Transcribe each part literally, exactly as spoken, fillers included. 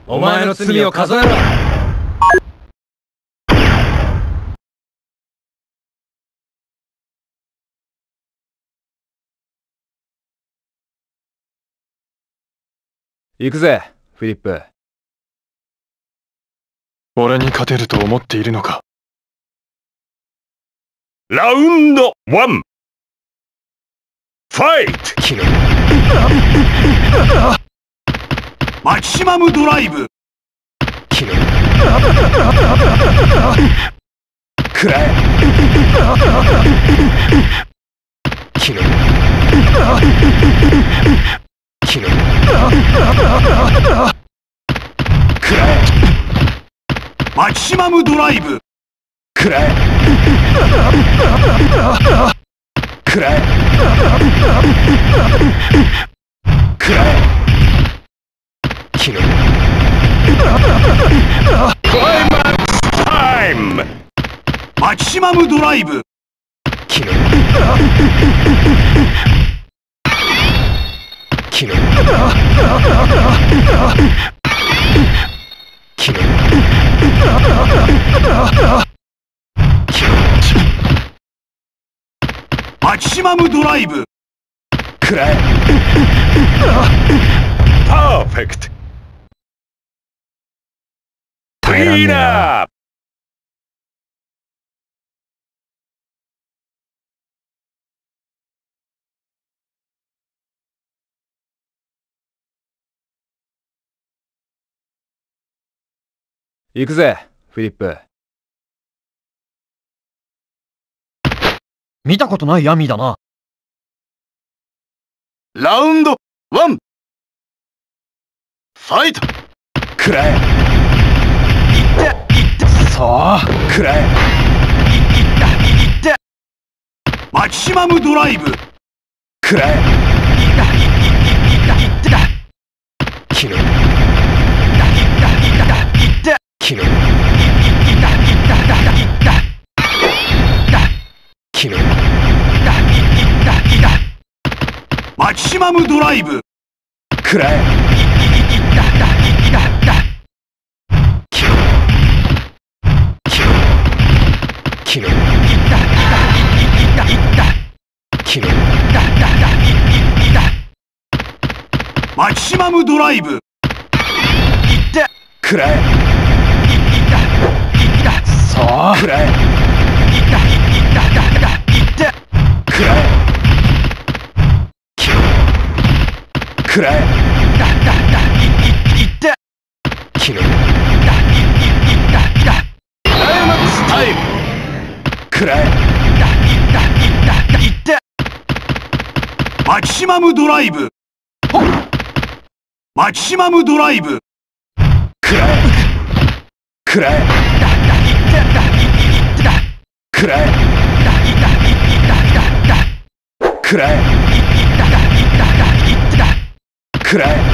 お前の罪を数えろ。行くぜ、フィリップ。 俺に勝てると思っているのか。 ラウンドワン。ファイト。 キル。 マキシマムドライブ。 キル。くらえ。キル。キル。くらえ。 マキシマムドライブ。 くらえ。くらえ。くらえ。キル。 クライマックスタイム。マキシマムドライブ。 キル。キル。キル。 マキシマムドライブ。 くらえ。 パーフェクト。クリーンアップ。 行くぜ、フィリップ。 見たことない闇だな。 ラウンドワン。ファイト。 くらえ。 いっていってさあ、くらえ。 いったいってマキシマムドライブ。 くらえ。 いったいったいったキル。 いったいったいったキル。 いったいったいったいったキル。 いったいったいったマキシマムドライブ。 くらえ。 いったいったいったキル。キル。キル。 いったいったいったキル。 いったいったマキシマムドライブ。いってくらえ。 いったいったさあ、くらえ。 いったいったいったいってくらえ。キル。くらえ。 いったいったいったいってキル。 いったいったいったクライマックスタイム。 くらえ。 いったいったいったいってマキシマムドライブ。マキシマムドライブ。 くらえ。くらえ。くらえ。くらえ。くらえ。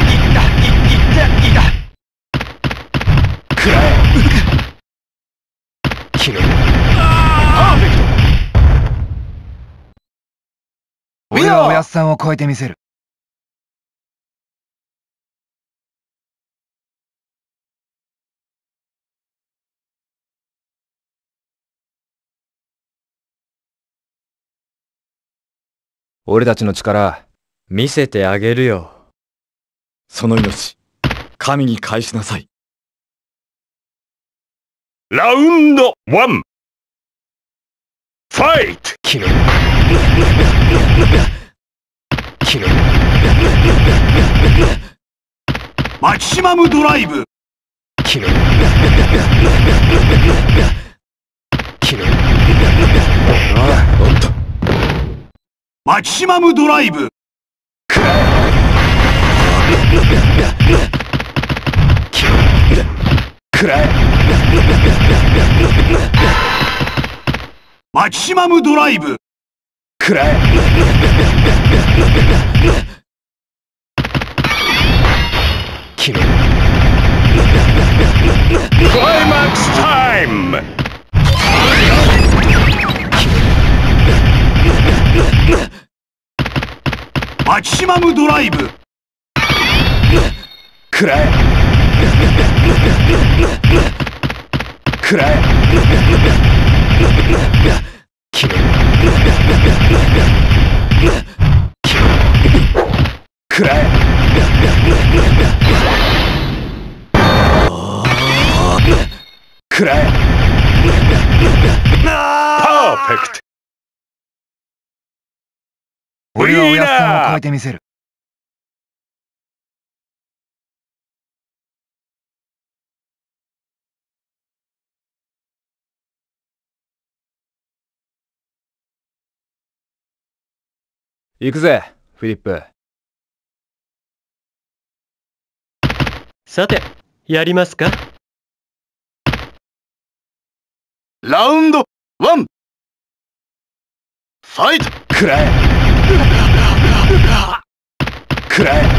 くらえ。キル。 パーフェクト。 俺はおやっさんを超えてみせる。 俺たちの力、見せてあげるよ。 その命、神に返しなさい。 ラウンドワン。ファイト。 キル。キル。 マキシマムドライブ。 キル。キル。 ああ、おっと。 マキシマムドライブ。 くらえ。キル。くらえ。 マキシマムドライブ。 くらえ。キル。 クライマックスタイム。マキシマムドライブ。 くらえ。 くらえ決めくらえくらえパーフェクト。 俺はおやっさんを超えてみせる。 行くぜ、フィリップ。 さて、やりますか？ ラウンドワン。ファイト。 くらえくらえ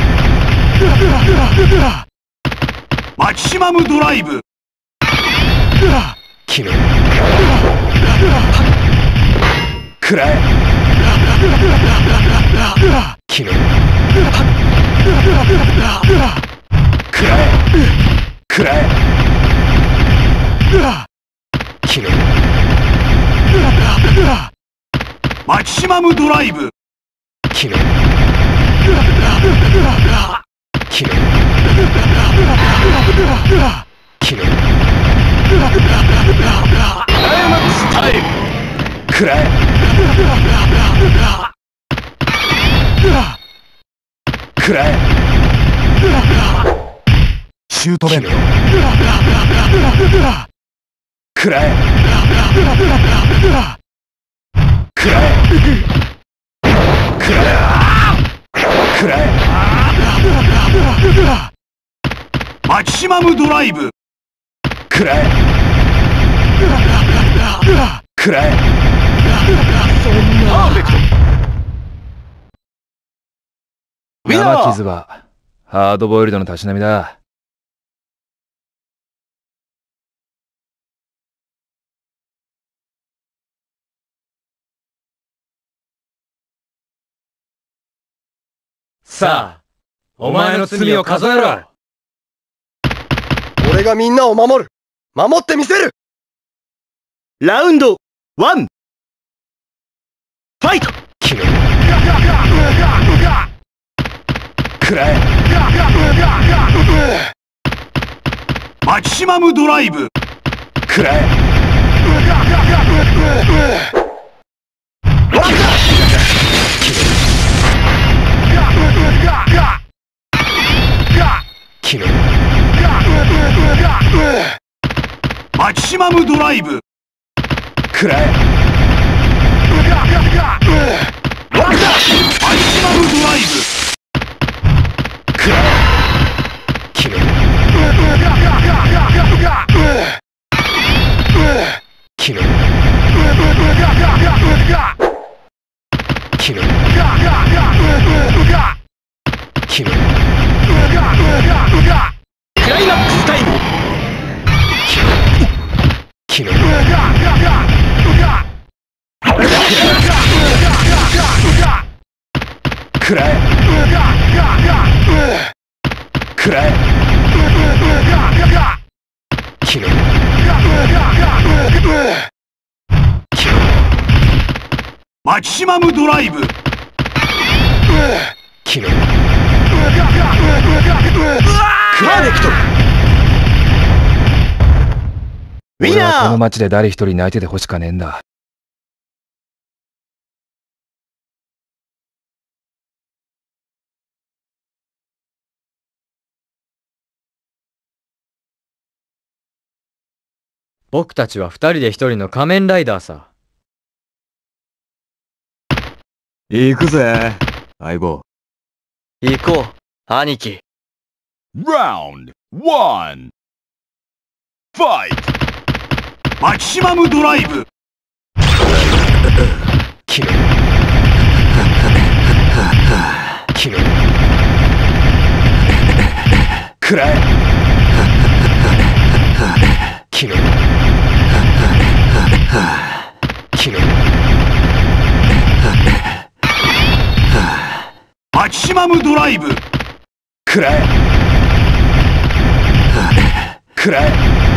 マキシマムドライブ。 決めくらえ決めくらえくらえ決めマキシマムドライブ。 決め決め決めクライマックスタイム。 くらえくらえシュートベントくらえくらえくらえくらえマキシマムドライブ。 くらえくらえパーフェクト。ウィナー。 生傷はハードボイルドのたしなみだ。さあ、お前の罪を数えろ。 俺がみんなを守る。守ってみせる。 ラウンドワン。ファイト。 決めくらえマキシマムドライブ。 くらえ決めマキシマムドライブ。 くらえマキシマムドライブ。 くらえ決め決め決め決めクライマックスタイム。 決めくらえくらえ決めマキシマムドライブ。 決めパーフェクト。ウィ俺はこナー。 の街で誰一人泣いててほしかねえんだ。 僕たちは二人で一人の仮面ライダーさ。 行くぜ、相棒。 行こう、兄貴。 ラウンドワン。ファイト。マキシマムドライブ。 決め決めくらえ決め決めマキシマムドライブ。 くらえ食らえ。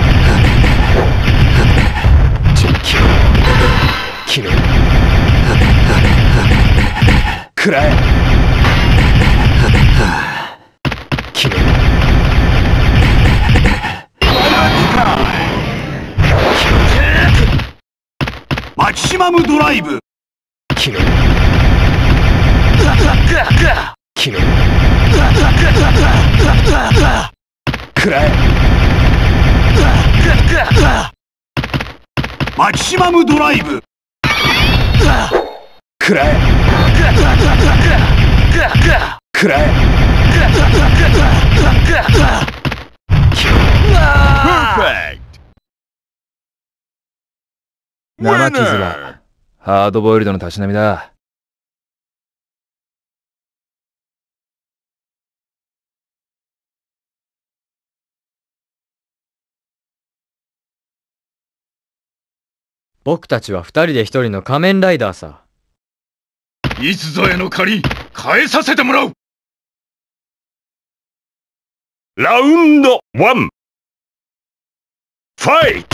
決め決め食らえ。決めマキシマムドライブ。 決め決め食らえ。 マキシマムドライブ。 食らえ。食らえ。 Perfect! 生傷はハードボイルドのたしなみだ。 僕たちは二人で一人の仮面ライダーさ。 いつぞやの借り、返させてもらう。ラウンドワン。ファイト。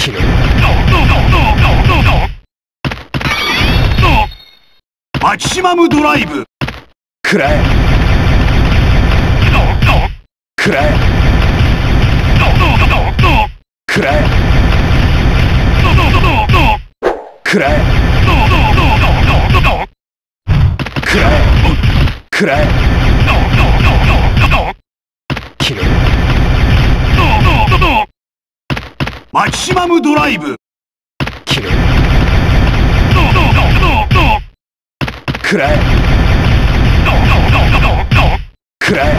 マキシマムドライブ。 食らえ。食らえ。食らえ。食らえ。食らえ。食らえ。決めマキシマムドライブ。 決め食らえ。食らえ。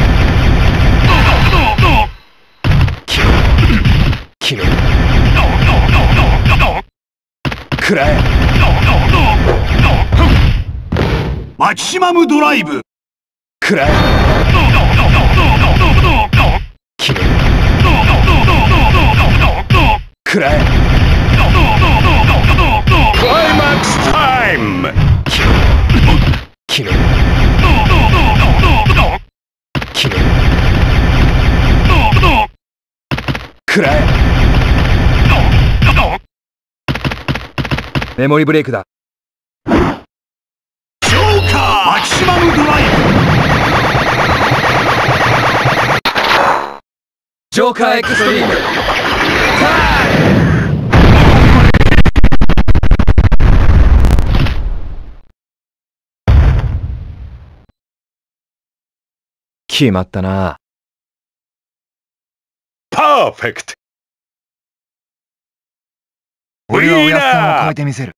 決め決め食らえ。 マキシマムドライブ。 食らえ。決め食らえ。 クライマックスタイム。 決め決め食らえ。 メモリブレイクだ。 ジョーカーマキシマムドライブ。 ジョーカーエクストリーム。決まったな。 パーフェクト。 俺はおやっさんを超えてみせる。